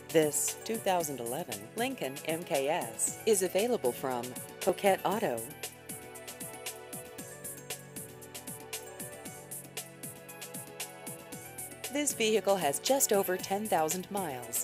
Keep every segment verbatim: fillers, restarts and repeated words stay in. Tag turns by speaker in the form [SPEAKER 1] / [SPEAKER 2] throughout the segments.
[SPEAKER 1] This two thousand eleven Lincoln M K S is available from Poquet Auto. This vehicle has just over ten thousand miles.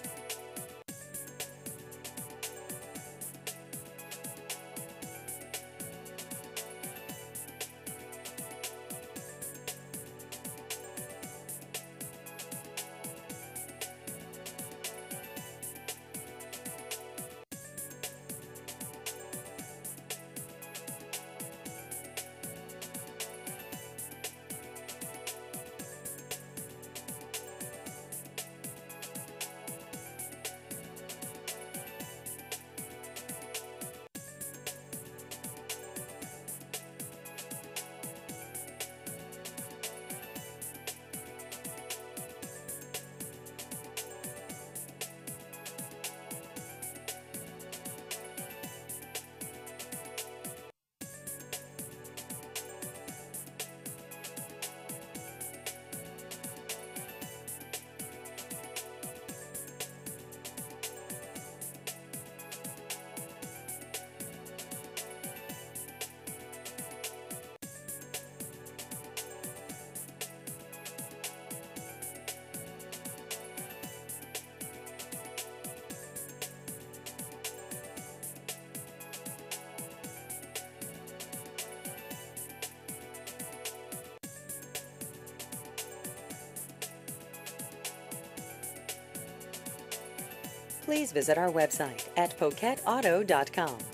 [SPEAKER 1] Please visit our website at poquet auto dot com.